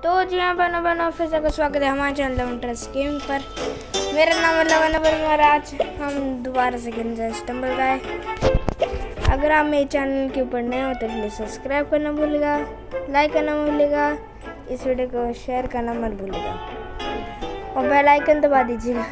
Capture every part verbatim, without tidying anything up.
तो जी हाँ बनो बनो फिर से स्वागत है हमारे चैनल इंटरेस्ट गेम पर। मेरा नाम है लवन और आज हम दोबारा से खेलने स्टम्बल गाय। अगर आप मेरे चैनल के ऊपर नए हो तो प्लीज़ सब्सक्राइब करना भूलेगा, लाइक करना भूलेगा, इस वीडियो को शेयर करना मत भूलेगा और बेल आइकन दबा दीजिएगा।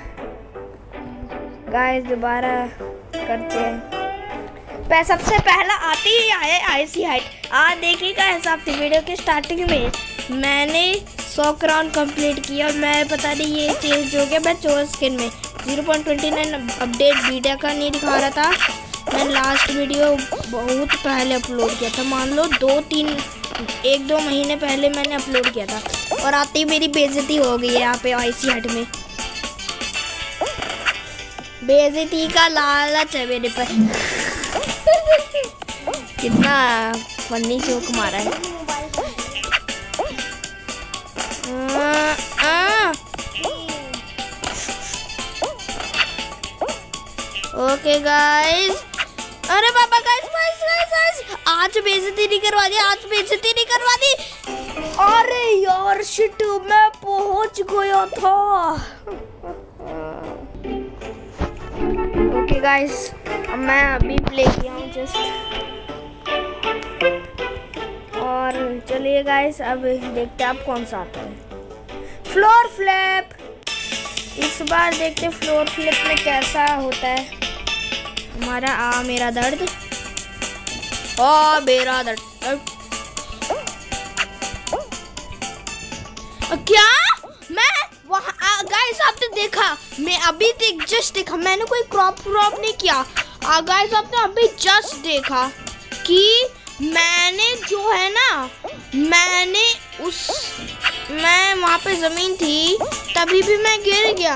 गाइस दोबारा करते हैं। सबसे पहला आती ही आए आईसी हाइट। आज देखिएगा हिसाब से वीडियो की स्टार्टिंग में मैंने सौ क्राउन कंप्लीट किया और मैं पता नहीं ये चेंज हो गया। मैं चौदह स्किन में zero point two nine update video का नहीं दिखा रहा था। मैं लास्ट वीडियो बहुत पहले अपलोड किया था, मान लो दो तीन एक दो महीने पहले मैंने अपलोड किया था और आते ही मेरी बेइज्जती हो गई है यहाँ पे आईसी हाइट में। बेइज्जती का लालच है मेरे पर। कितना फनी जोक मारा है। आ, आ। ओके गाइस, अरे बाबा गाइस गाइस गाइस गाइस आज बेइज्जती नहीं करवा दी, आज बेइज्जती नहीं करवा दी। अरे यार शिट, मैं पहुंच गया था। ओके गाइस अब मैं अभी प्ले किया हूँ जस्ट, और चलिए गाइस अब देखते हैं आप कौन सा आता है। फ्लोर फ्लिप, इस बार देखते हैं फ्लोर फ्लिप में कैसा होता है हमारा। आ मेरा दर्द, आ मेरा दर्द, क्या मैं वहाँ गाइस आपने देखा, मैं अभी देख जस्ट देखा, मैंने कोई क्रॉप क्रॉप नहीं किया। गाइस आपने अभी जस्ट देखा कि मैंने जो है ना, मैंने उस मैं वहाँ पे जमीन थी तभी भी मैं गिर गया।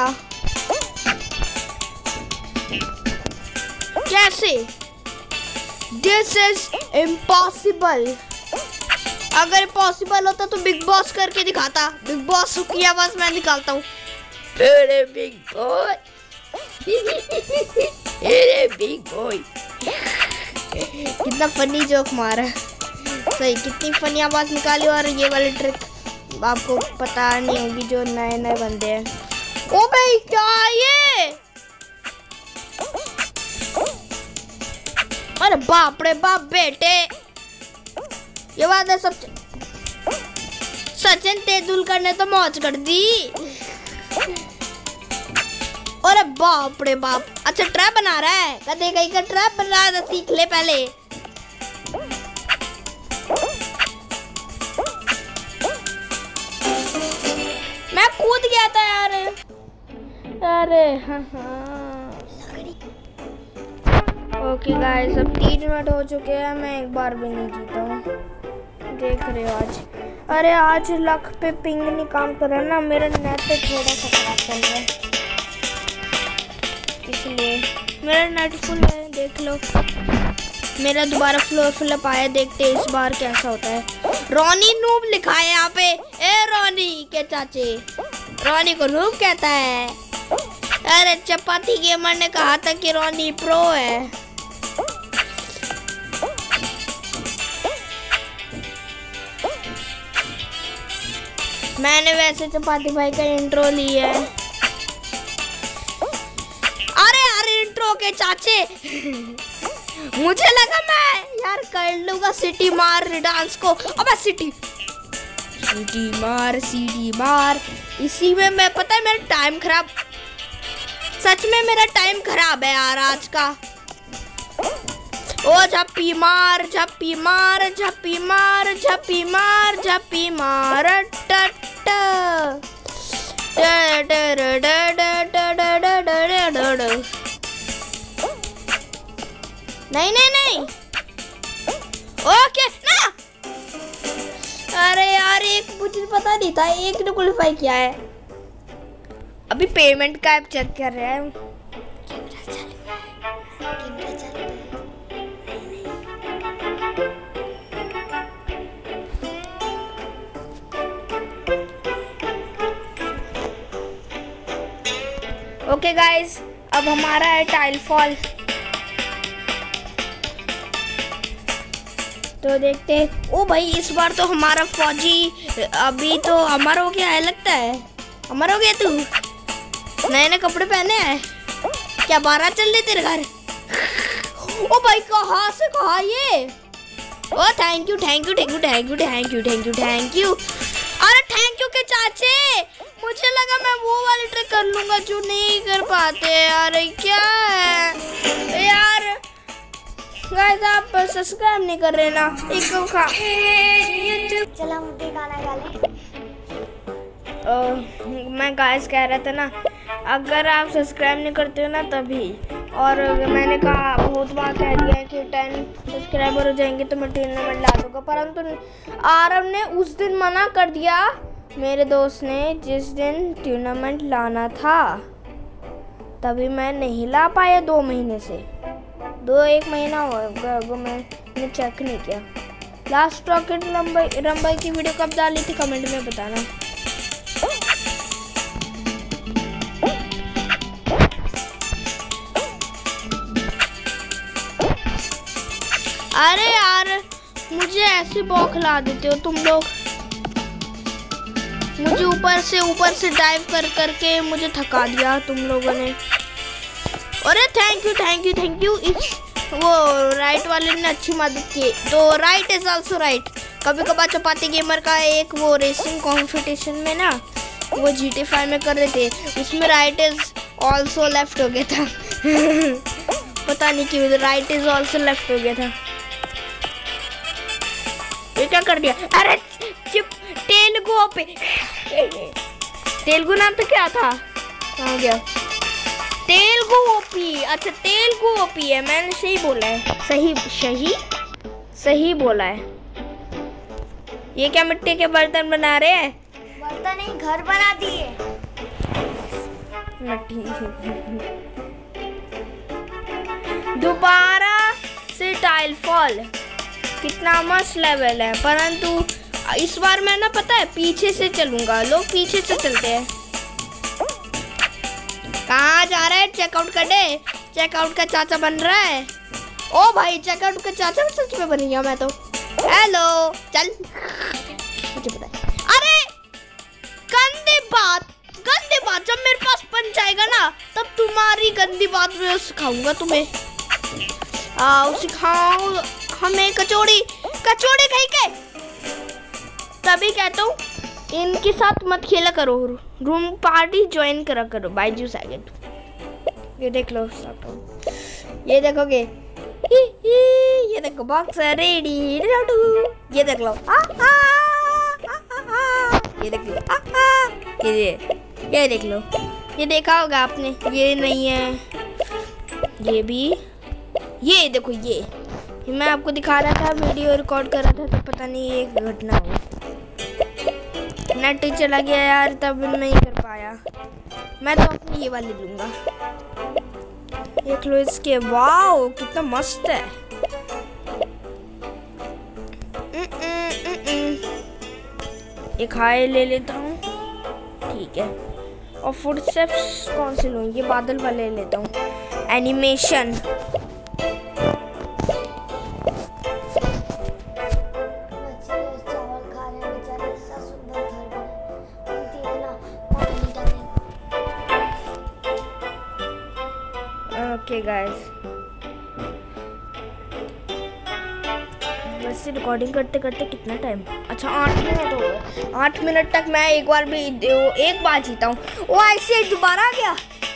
कैसे? This is impossible. अगर पॉसिबल होता तो बिग बॉस करके दिखाता। बिग बॉस की आवाज मैं निकालता हूँ। अरे बिग बॉय, अरे बिग बॉय। कितना फनी जोक मारा सही, कितनी फनी आवाज निकाली। और ये वाली ट्रिक आपको पता नहीं होगी जो नए नए बंदे हैं। ओ भाई क्या ये, अरे बाप रे बाप बेटे, ये बात है। सब सचिन तेंदुलकर ने तो मौज कर दी। अरे बाप रे बाप, अच्छा ट्रैप बना रहा है, कदे कहीं का ट्रैप बना रहा है, सीख ले पहले। मैं कूद गया था यार। अरे हाँ हाँ। ओके गाइस अब तीन मिनट हो चुके हैं, मैं एक बार भी नहीं जीता हूँ, देख रहे हो आज। अरे आज लक पे पिंग नहीं काम कर रहा ना, मेरा नेट पे थोड़ा सा खराब चल रहा है इसलिए। मेरा नेट फुल है, देख लो। मेरा दोबारा फ्लोर फ्लिप आया, देखते हैं इस बार कैसा होता है। रॉनी नूब लिखा है यहाँ पे। ए रॉनी के चाचे, रॉनी को नूब कहता है। अरे चपाती गेमर ने कहा था कि रॉनी प्रो है। मैंने वैसे चपाती भाई का इंट्रो लिया है। अरे अरे इंट्रो के चाचे मुझे लगा मैं यार कर लूंगा सिटी मार डांस को। अबे सिटी सिटी मार सिटी मार, इसी में मैं पता है मेरा टाइम खराब, सच में मेरा टाइम खराब है यार आज का। ओ झप्पी मार झप्पी मार झप्पी मार झप्पी मार झप्पी मार टट नहीं नहीं नहीं ओके ना। अरे यार एक मुझे पता नहीं था, एक ने क्वालिफाई किया है। अभी पेमेंट का ऐप चेक कर रहे हैं। ओके गाइस अब हमारा है टाइल फॉल। तो देखते हैं। ओ भाई इस बार तो हमारा फौजी अभी तो अमर हो गया है लगता है। अमर हो गया तू, नए नए कपड़े पहने हैं क्या? बारात चल रही तेरे घर? ओ भाई कहाँ से कहाँ ये? Oh thank you thank you thank you thank you thank you thank you thank you. अरे थैंक यू के चाचे, मुझे लगा मैं वो वाली ट्रिक कर लूंगा जो नहीं कर पाते। अरे क्या है यार, गाइस आप सब्सक्राइब नहीं कर रहे ना। एक खा चला मुझे गाना गा ले। मैं गाइस कह रहा था ना, अगर आप सब्सक्राइब नहीं करते हो ना तभी, और मैंने कहा बहुत बार कह दिया है कि टेन सब्सक्राइबर हो जाएंगे तो मैं टूर्नामेंट ला दूंगा, परंतु आरव ने उस दिन मना कर दिया, मेरे दोस्त ने, जिस दिन टूर्नामेंट लाना था। तभी मैं नहीं ला पाया दो महीने से, दो एक महीना हो गया मैंने चेक नहीं किया। लास्ट रॉकेट रंबाई रंबाई की वीडियो कब डाली थी कमेंट में बताना। अरे यार मुझे ऐसे बौखला देते हो तुम लोग, मुझे ऊपर से ऊपर से डाइव कर करके मुझे थका दिया तुम लोगों ने। अरे thank you thank you thank you. इस वो राइट वाले ने अच्छी मदद की। तो राइट इज आल्सो राइट। कभी कभार चपाती गेमर का एक वो रेसिंग कंपटीशन में ना वो जी टी फाइव में कर रहे थे, उसमें राइट इज आल्सो लेफ्ट हो गया था। पता नहीं क्यों राइट इज आल्सो लेफ्ट हो गया था। ये क्या कर दिया? अरे चिप तेलुगु पे, तेलुगु नाम तो क्या था, कहाँ गया? तेलुगु ओपी। अच्छा तेलुगु ओपी है, मैंने सही बोला है। सही सही सही बोला है। ये क्या मिट्टी के बर्तन बना रहे हैं? बर्तन नहीं, घर बना दिए। दोबारा से टाइल फॉल, कितना मस्त लेवल है, परंतु इस बार मैं ना पता है पीछे से चलूंगा। लोग पीछे से चलते हैं। कहाँ जा रहा है? चेकआउट कर दे। चेकआउट का चाचा बन रहा है। ओ भाई चेकआउट का चाचा सच में बन गया मैं तो। हेलो चल, मुझे पता है। अरे गंदी बात गंदी बात, जब मेरे पास पंच आएगा ना तब तुम्हारी गंदी बात मैं सिखाऊंगा तुम्हें। आओ सिखाओ हमें कचौड़ी कचौड़ी कहीं के। तभी कहता हूँ इनके साथ मत खेला करो, रूम पार्टी ज्वाइन करा करो। बाइजू सैगेट, ये देख लो, ये देखोगे, ही, ही, ये देखो बॉक्स रेडी, ये देख लो, आ, आ, आ, आ, आ, ये देख लो, आ, आ, ये ये देख लो, ये देखा होगा आपने। ये नहीं है, ये भी, ये देखो, ये मैं आपको दिखा रहा था, वीडियो रिकॉर्ड कर रहा था तो पता नहीं एक घटना हुई, नेट चला गया यार, तब नहीं कर पाया। मैं तो अपनी ये वाली लूंगा। देख लो इसके, वाओ कितना मस्त है। एक हाई ले लेता हूँ, ठीक है। और फुटस्टेप्स कौन से लूँ? ये बादल वाले ले लेता हूँ। एनिमेशन, ओके गाइस, वैसे रिकॉर्डिंग करते करते कितना टाइम, अच्छा आठ मिनट हो गए। आठ मिनट तक मैं एक बार भी एक बार जीता हूँ। वो ऐसे दोबारा आ गया।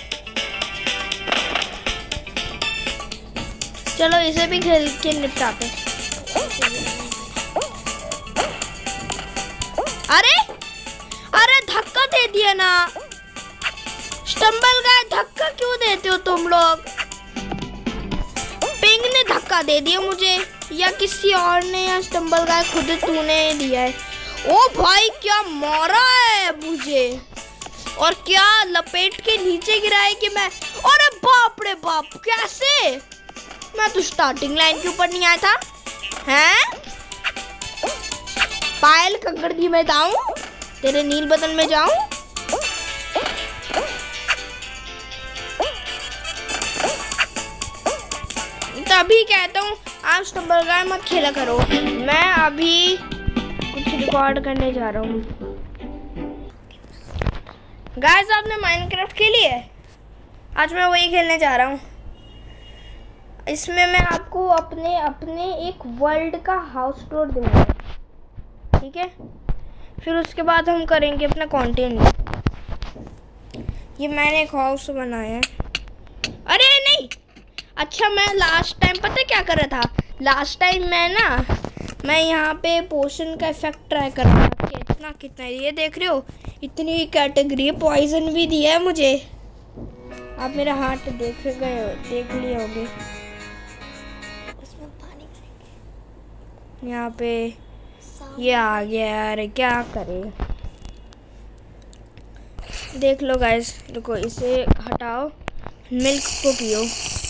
चलो इसे भी खेल के निपटाते। अरे अरे धक्का दे दिया ना, स्टम्बल गाय, धक्का क्यों देते हो तुम लोग? पिंग ने धक्का दे दिया मुझे, या किसी और ने, या स्टम्बल गाय खुद तूने दिया है। ओ भाई क्या मारा है मुझे, और क्या लपेट के नीचे गिरा है कि मैं, अरे बाप रे बाप, कैसे? मैं तो स्टार्टिंग लाइन के ऊपर नहीं आया था। हैं? पायल कंकड़ी में जाऊं, तेरे नील बदन में जाऊं? तभी कहता हूँ आप स्टम्बल गाइड मत खेला करो। मैं अभी कुछ रिकॉर्ड करने जा रहा हूँ। गाइस आपने माइनक्राफ्ट खेली है? आज मैं वही खेलने जा रहा हूँ। इसमें मैं आपको अपने अपने एक वर्ल्ड का हाउस टूर दूंगा, ठीक है? फिर उसके बाद हम करेंगे अपना कंटेंट। ये मैंने एक हाउस बनाया है। अरे नहीं, अच्छा मैं लास्ट टाइम पता क्या कर रहा था? लास्ट टाइम मैं ना मैं यहाँ पे पोशन का इफेक्ट ट्राई कर रहा था। कितना कितना ये देख रहे हो, इतनी कैटेगरी पॉइजन भी दिया है मुझे। आप मेरा हाथ देख गए हो, देख लिए होगे। यहाँ पे ये आ गया यार, क्या करे? देख लो गाइस, देखो इसे हटाओ, मिल्क को पियो।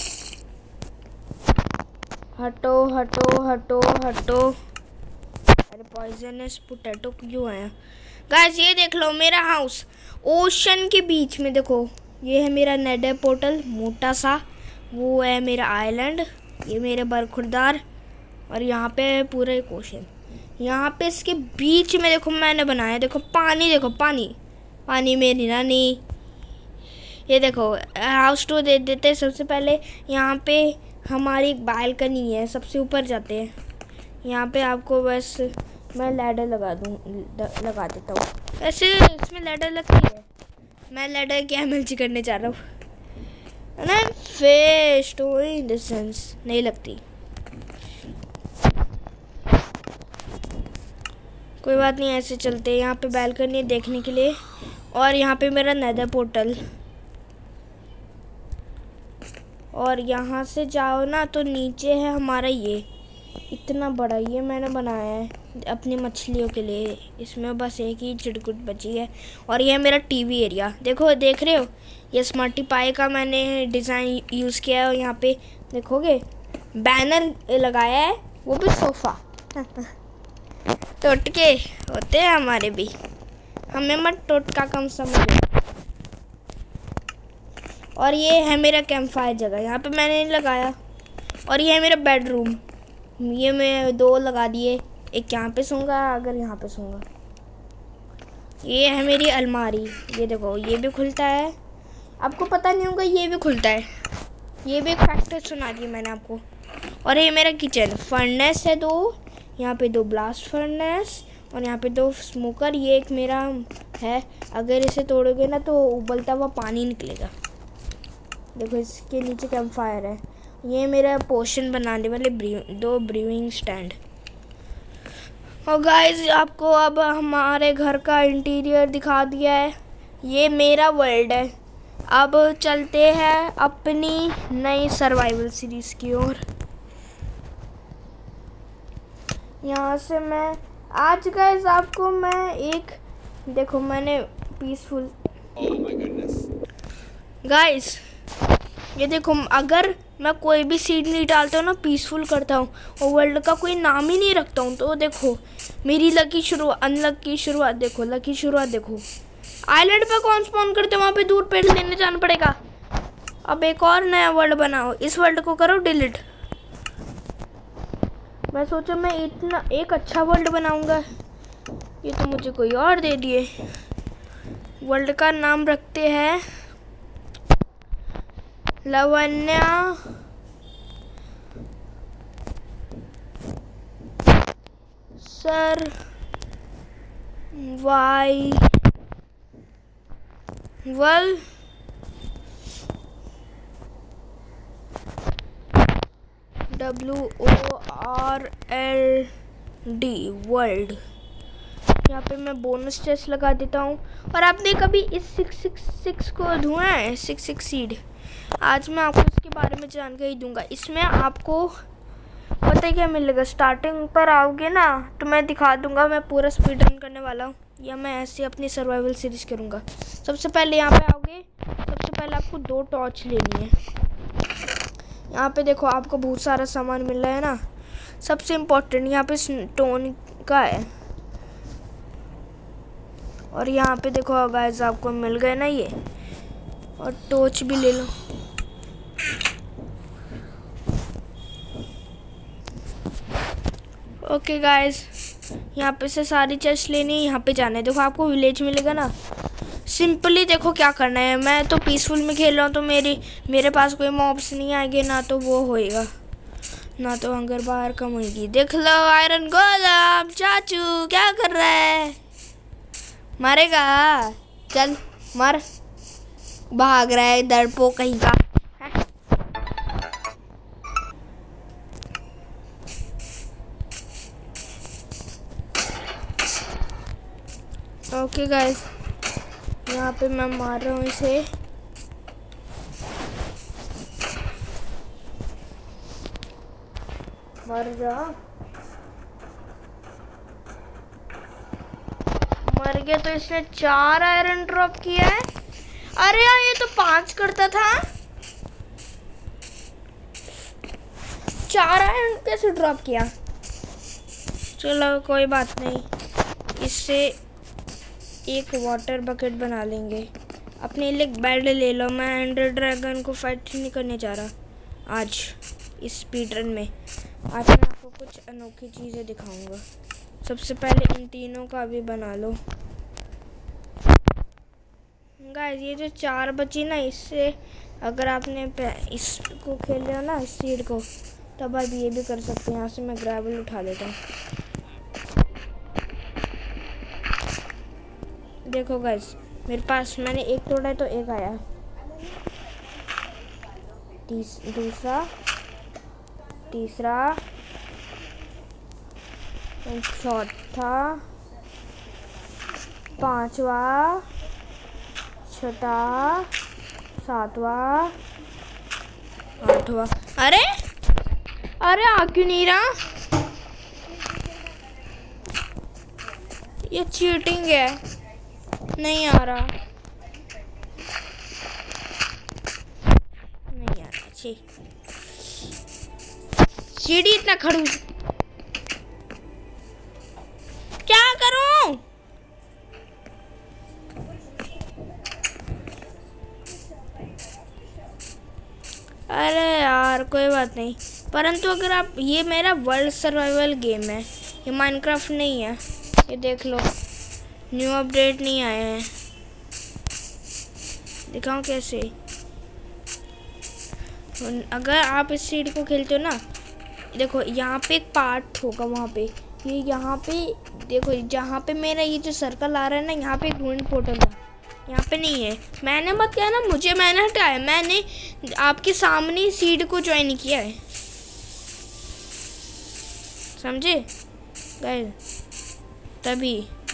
हटो हटो हटो हटो। अरे पॉइजनस पोटैटो क्यों आया? गाइस ये देख लो मेरा हाउस ओशन के बीच में। देखो ये है मेरा नेडर पोर्टल मोटा सा, वो है मेरा आइलैंड, ये मेरे बरखुरदार, और यहाँ पे पूरा एक ओशन। यहाँ पे इसके बीच में देखो मैंने बनाया, देखो पानी, देखो पानी पानी मेरी नानी। ये देखो हाउस टूर दे देते हैं। सबसे पहले यहाँ पे हमारी एक बालकनी है, सबसे ऊपर जाते हैं। यहाँ पे आपको बस मैं लैडर लगा दूँ लगा देता हूँ। ऐसे इसमें लैडर लगती है, मैं लैडर कैमल करने जा रहा हूँ ना, fish to in the sense नहीं लगती। कोई बात नहीं, ऐसे चलते हैं। यहाँ पे बालकनी देखने के लिए, और यहाँ पे मेरा नेदर पोर्टल, और यहाँ से जाओ ना तो नीचे है हमारा ये इतना बड़ा, ये मैंने बनाया है अपनी मछलियों के लिए। इसमें बस एक ही चिड़कुट बची है। और ये मेरा टीवी एरिया, देखो देख रहे हो, ये स्मार्टी पाई का मैंने डिज़ाइन यूज़ किया है। और यहाँ पे देखोगे बैनर लगाया है, वो भी सोफ़ा। टोटके होते हैं हमारे भी, हमें मत टोटका कम समझो। और ये है मेरा कैंप फायर जगह, यहाँ पे मैंने लगाया। और ये है मेरा बेडरूम, ये मैं दो लगा दिए, एक यहाँ पे सोऊंगा, अगर यहाँ पे सोऊंगा। ये है मेरी अलमारी, ये देखो ये भी खुलता है, आपको पता नहीं होगा ये भी खुलता है। ये भी एक फैक्टर सुना दी मैंने आपको। और ये मेरा किचन, फर्नेस है दो, यहाँ पे दो ब्लास्ट फर्नेस, और यहाँ पे दो स्मोकर। ये एक मेरा है, अगर इसे तोड़ोगे ना तो उबलता हुआ पानी निकलेगा। देखो इसके नीचे कैंप फायर है। ये मेरा पोशन बनाने वाले ब्रीव, दो ब्रीविंग स्टैंड। और गाइस आपको अब हमारे घर का इंटीरियर दिखा दिया है। ये मेरा वर्ल्ड है। अब चलते हैं अपनी नई सर्वाइवल सीरीज़ की ओर। यहाँ से मैं आज गाइस आपको मैं एक देखो मैंने पीसफुल गाइस ये देखो, अगर मैं कोई भी सीड नहीं डालता हूँ ना, पीसफुल करता हूँ और वर्ल्ड का कोई नाम ही नहीं रखता हूँ, तो देखो मेरी लकी शुरुआत, अनलकी शुरुआत देखो, लकी शुरुआत देखो। आइलैंड पे कौन स्पॉन करते हैं, वहाँ पे दूर पेड़ लेने जाना पड़ेगा। अब एक और नया वर्ल्ड बनाओ, इस वर्ल्ड को करो डिलीट। मैं सोचा मैं इतना एक अच्छा वर्ल्ड बनाऊंगा, ये तो मुझे कोई और दे दिए। वर्ल्ड का नाम रखते हैं लवन्या सर वाई वल W O R L D world. यहाँ पे मैं बोनस चेस्ट लगा देता हूँ। और आपने कभी इस सिक्स सिक्स सिक्स को धुआ है, सिक्स सिक्स सीड? आज मैं आपको इसके बारे में जानकारी दूंगा। इसमें आपको पता है क्या मिलेगा, स्टार्टिंग पर आओगे ना तो मैं दिखा दूंगा। मैं पूरा स्पीड रन करने वाला हूँ, या मैं ऐसे अपनी सर्वाइवल सीरीज करूँगा। सबसे पहले यहाँ पे आओगे, सबसे पहले आपको दो टॉर्च लेनी है। यहाँ पे देखो आपको बहुत सारा सामान मिल रहा है ना। सबसे इम्पोर्टेंट यहाँ पे स्टोन का है। और यहाँ पे देखो गाइस आपको मिल गए ना ये, और टॉर्च भी ले लो। ओके गाइस, यहाँ पे से सारी चेस्ट लेनी है, यहाँ पे जाना है। देखो आपको विलेज मिलेगा ना। सिंपली देखो क्या करना है। मैं तो पीसफुल में खेल रहा हूँ तो मेरी मेरे पास कोई मॉब्स नहीं आएंगे, ना तो वो होएगा, ना तो हंगर बाहर कम होगी। देख लो आयरन गोलम चाचू क्या कर रहा है, मारेगा? चल मर, भाग रहा है डरपोक कहीं का। ओके गाइस, यहाँ पे मैं मार रहा हूँ इसे। मर जा, मर गया। तो इसने चार आयरन ड्रॉप किया है। अरे यार ये तो पांच करता था, चार आयरन कैसे ड्रॉप किया? चलो कोई बात नहीं, इससे एक वाटर बकेट बना लेंगे। अपने लिए बेड ले लो। मैं एंडर ड्रैगन को फाइट नहीं करने जा रहा आज इस स्पीड रन में। आज मैं आपको कुछ अनोखी चीज़ें दिखाऊंगा। सबसे पहले इन तीनों का भी बना लो गाइस। ये जो चार बची ना, इससे अगर आपने इसको खेल लिया ना, इस सीड को, तब आप ये भी कर सकते हैं। यहाँ से मैं ग्रेवल उठा लेता हूँ। देखो गाइस, मेरे पास मैंने एक तोड़ा है तो एक आया। तीस, दूसरा, तीसरा, चौथा, पांचवा, छठा, सातवां, आठवां। अरे अरे आ क्यों नहीं रहा? ये चीटिंग है, नहीं आ रहा, नहीं आ रहा। छी, सीढ़ी इतना खड़ूस, क्या करूं? अरे यार कोई बात नहीं। परंतु अगर आप, ये मेरा वर्ल्ड सर्वाइवल गेम है, ये माइनक्राफ्ट नहीं है। ये देख लो, न्यू अपडेट नहीं आए हैं। दिखाऊं कैसे? अगर आप इस सीड को खेलते हो ना, देखो यहाँ पे एक पार्ट होगा, वहाँ पे ये यहाँ पे देखो, जहाँ पे मेरा ये जो सर्कल आ रहा है ना, यहाँ पे एक रूइन पोर्टल था, यहाँ पे नहीं है। मैंने मत किया ना, मुझे मैंने हटाया। मैंने आपके सामने सीड को ज्वाइन किया है, समझे गाइस? तभी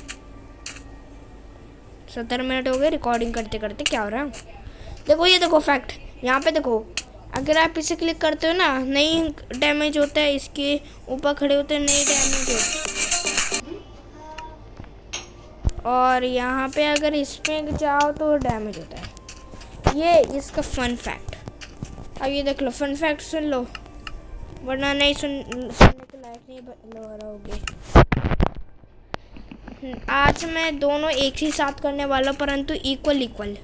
सत्तर मिनट हो गए रिकॉर्डिंग करते करते। क्या हो रहा है? देखो ये देखो फैक्ट, यहाँ पे देखो, अगर आप इसे क्लिक करते हो ना, नहीं डैमेज होता है। इसके ऊपर खड़े होते हैं, नहीं डैमेज होता। और यहाँ पे अगर इस पे जाओ तो डैमेज होता है। ये इसका फन फैक्ट। अब ये देख लो, फन फैक्ट सुन लो, वरना नहीं सुन सुनने के लायक नहीं रहोगे। आज मैं दोनों एक ही साथ करने वाला, परंतु इक्वल इक्वल।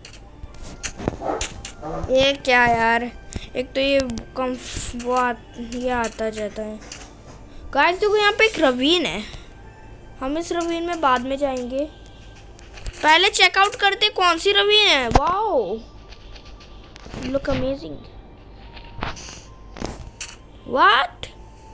ये क्या यार, एक तो ये कम वो आ, ये आता जाता है। गाइस देखो यहाँ पे एक रवीन है, हम इस रवीन में बाद में जाएंगे। पहले चेकआउट करते कौन सी रवीन है। Wow, look amazing. What?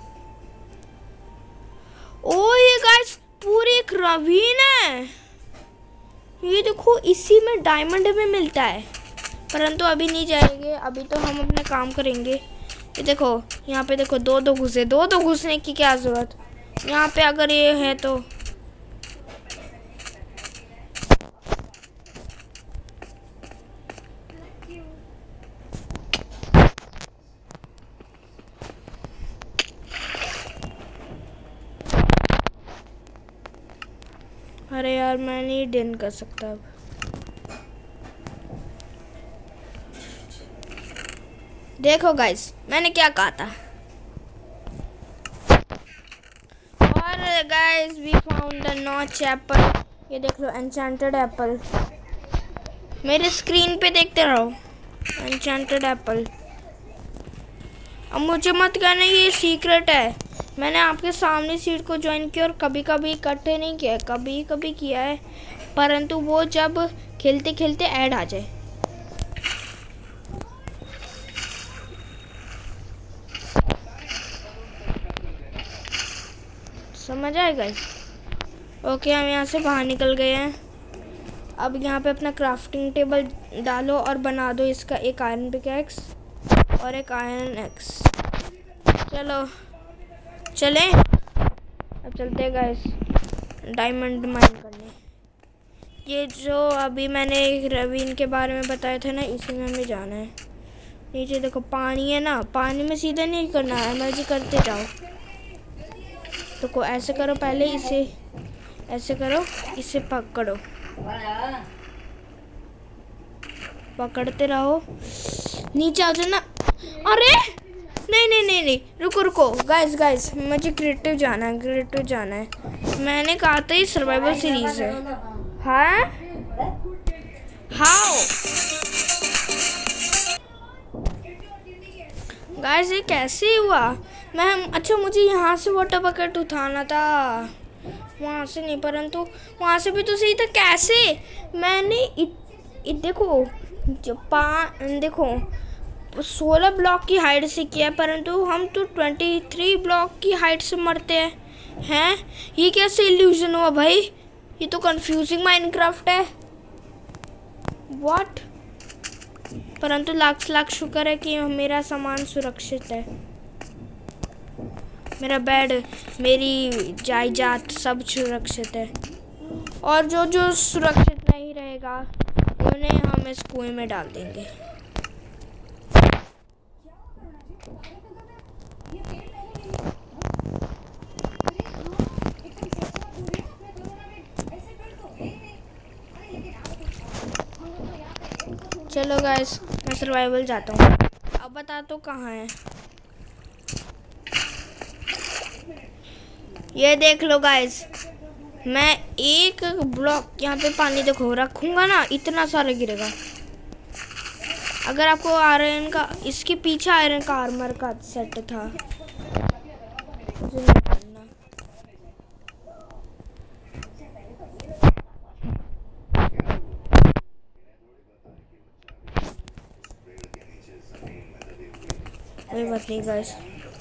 Oh ये गाइस पूरी एक रवीन है। ये देखो, इसी में डायमंड में मिलता है, परंतु अभी नहीं जाएंगे, अभी तो हम अपने काम करेंगे। ये देखो यहाँ पे देखो, दो दो घुसे, दो दो घुसने की क्या जरूरत। यहाँ पे अगर ये है तो अरे यार मैं नहीं डन कर सकता अब। देखो गाइस, मैंने क्या कहा था। और guys we found the notch apple. ये देख लो, एन्चेंटेड एप्पल। मेरे स्क्रीन पे देखते रहो, एन्चेंटेड एप्पल। अब मुझे मत कहना ये सीक्रेट है, मैंने आपके सामने सीट को ज्वाइन किया और कभी कभी इकट्ठे नहीं किया है, कभी कभी किया है, परंतु वो जब खेलते खेलते ऐड आ जाए। समझ आएगा। ओके, हम यहाँ से बाहर निकल गए हैं। अब यहाँ पे अपना क्राफ्टिंग टेबल डालो और बना दो इसका एक आयरन पिकैक्स और एक आयरन एक्स। चलो चलें, अब चलते हैं गाइस डायमंड माइन करने। ये जो अभी मैंने रवीन के बारे में बताया था ना, इसी में हमें जाना है। नीचे देखो पानी है ना, पानी में सीधे नहीं करना है, एनर्जी करते जाओ। तो को ऐसे करो, पहले इसे ऐसे करो, इसे पकड़ो, पकड़ते रहो, नीचे आ जाओ ना। अरे नहीं नहीं नहीं नहीं, रुको रुको गाइस गाइस, मुझे क्रिएटिव जाना है, क्रिएटिव जाना है। मैंने कहा था ये सर्वाइवल सीरीज है। हाँ हाउ गाइस, ये कैसे हुआ? मैं अच्छा, मुझे यहाँ से वाटर बकेट उठाना था, वहाँ से नहीं, परंतु वहाँ से भी तो सही था। कैसे? मैंने इत, इत, देखो पा देखो सोलह ब्लॉक की हाइट से किया, परंतु हम तो ट्वेंटी थ्री ब्लॉक की हाइट से मरते हैं। हैं ये कैसे इल्यूजन हुआ भाई? ये तो कंफ्यूजिंग माइनक्राफ्ट है। व्हाट? परंतु लाख लाख शुक्र है कि मेरा सामान सुरक्षित है, मेरा बेड, मेरी जायदाद सब सुरक्षित है। और जो जो सुरक्षित नहीं रहेगा उन्हें हम इस कुएं में डाल देंगे। चलो गाइस, मैं सर्वाइवल जाता हूँ। अब बता तो कहाँ है? ये देख लो गाइस, मैं एक ब्लॉक यहाँ पे पानी देखो रखूँगा ना, इतना सारा गिरेगा। अगर आपको आयरन का, इसके पीछे आयरन का आर्मर का सेट था, मुझे नहीं करना। कोई बात नहीं गाइस,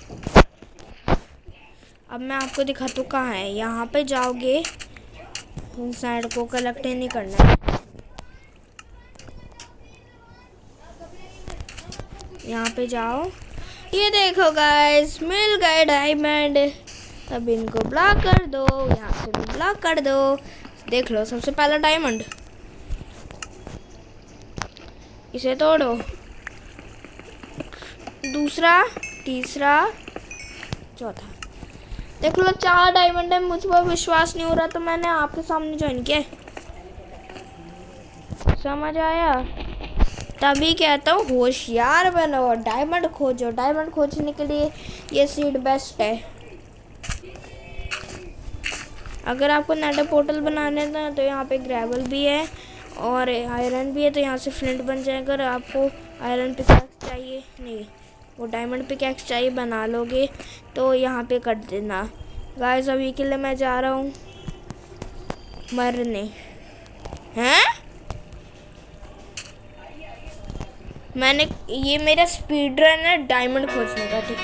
अब मैं आपको दिखाता हूँ कहाँ है। यहाँ पे जाओगे, साइड को कलेक्ट नहीं करना है। यहाँ पे जाओ, ये देखो गाइस, मिल गए डायमंड। अब इनको ब्लॉक कर दो, यहाँ से भी ब्लॉक कर दो। देख लो, सबसे पहला डायमंड, इसे तोड़ो, दूसरा, तीसरा, चौथा। देख लो चार डायमंड है। मुझ पर विश्वास नहीं हो रहा तो मैंने आपके सामने ज्वाइन किया। समझ आया? तभी कहता हूँ होशियार बनो और डायमंड खोजो। डायमंड खोजने के लिए ये सीड बेस्ट है। अगर आपको नेडर पोर्टल बनाने था तो यहाँ पे ग्रेवल भी है और आयरन भी है, तो यहाँ से फ्लिंट बन जाएगा। अगर आपको आयरन पिकैक्स चाहिए, नहीं वो डायमंड पिकैक्स चाहिए, बना लोगे तो यहाँ पे कर देना। गाइस अभी के लिए मैं जा रहा हूँ मरने। हैं? मैंने, ये मेरा स्पीड रन है डायमंड खोजने का। ठीक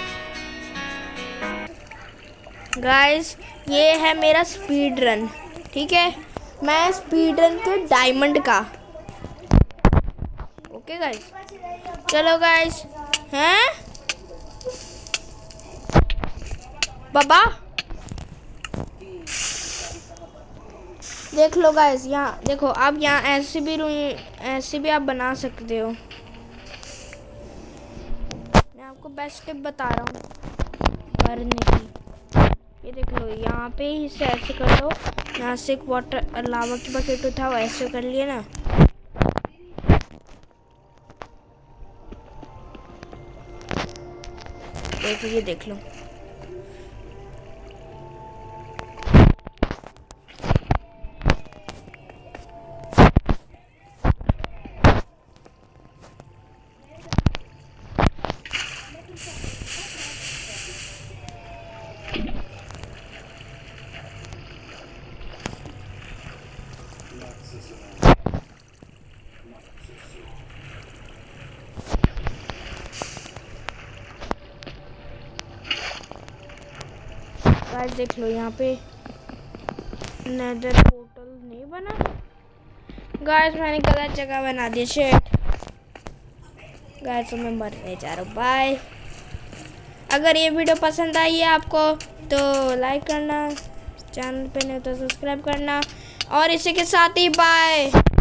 गाइस, ये है मेरा स्पीड रन, ठीक है? मैं स्पीड रन के डायमंड का। ओके गाइस, चलो गाइस। हैं बाबा, देख लो गाइस, यहाँ देखो, आप यहाँ ऐसे भी ऐसे भी आप बना सकते हो। मैं आपको बेस्ट टिप बता रहा हूँ करने की। ये देख लो, यहाँ पे ही से ऐसे कर लो, यहाँ से एक वाटर लावा की बकेट उठाओ, ऐसे कर लिए ना। देखो, ये देख लो, गाइस देख लो यहाँ पे नेदर पोर्टल नहीं बना। गाइस मैंने गलत जगह बना दी शिट। गाइस तो मैं मर रहे जा रहा हूँ। बाय। अगर ये वीडियो पसंद आई है आपको तो लाइक करना, चैनल पे नहीं तो सब्सक्राइब करना, और इसी के साथ ही बाय।